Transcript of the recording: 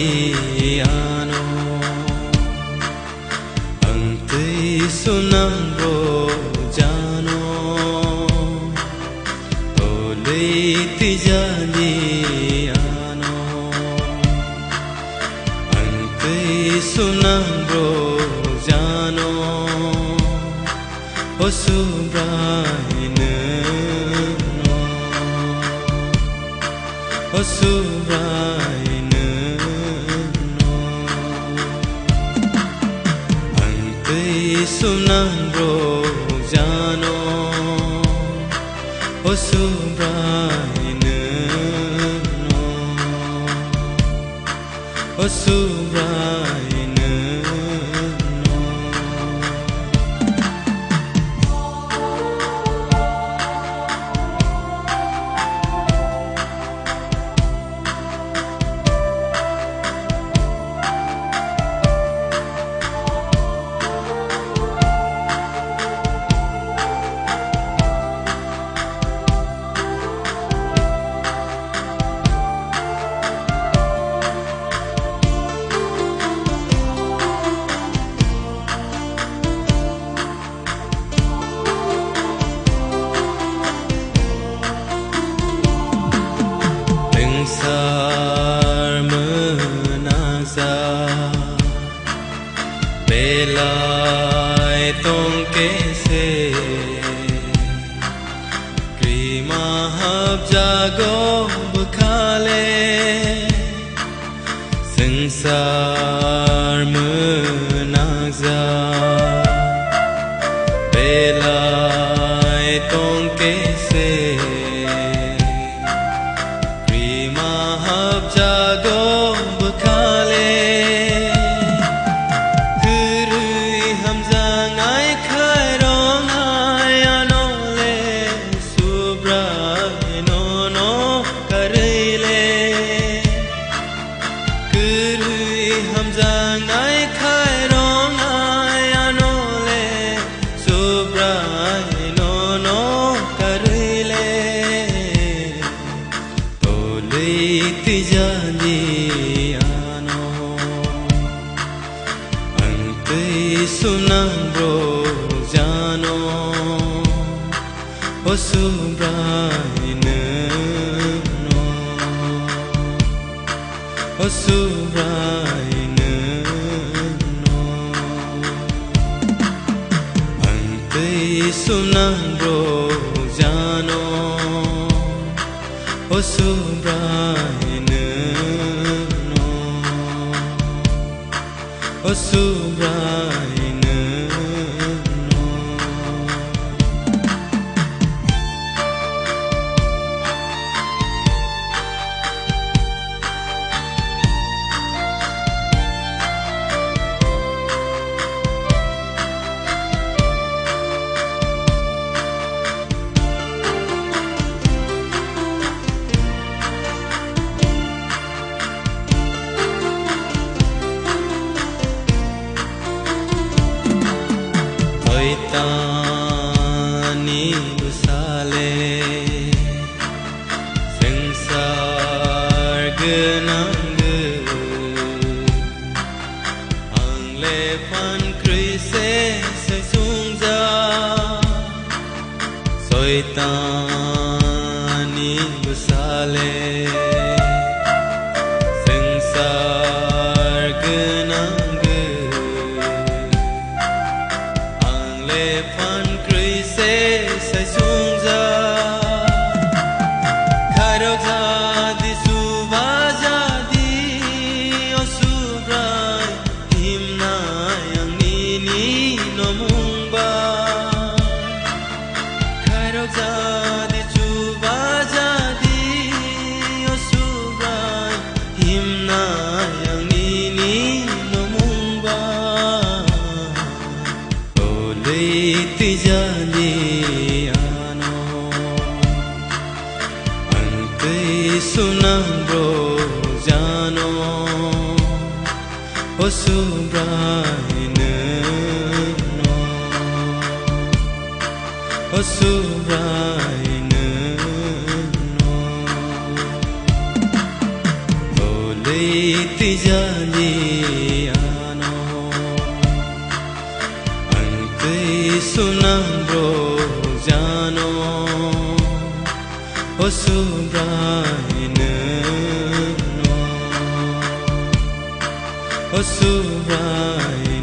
ano ante sunamro jano ole tijani ano ante sunamro jano osubraine no osubraine no ante sunamro jano osubraine no osubraine Sar menaza belai tong kese krima hab jago bukhale sangsar menaza belai tong kese jago bukhale kuri hamza ngai khairong ai anole subra no no karile kuri hamza ngai khairong ai anole subra no no karile tijani ano ante sunamro jano osubraine no osubraine no ante sunamro jano osubraine no osubraine no Tani busale sangsar genang angle pan krise se sungja soitani busale sangsar genang fan krise sai sungja kharo jadi suba jadi osubrai himna yang nini nomungba kharo jadi suba jadi osubrai himna yang nini nomungba tijani ano ante sunamro jano osubraine no osubraine no ole tijani ano ante sunambro jano osubraine no osubraine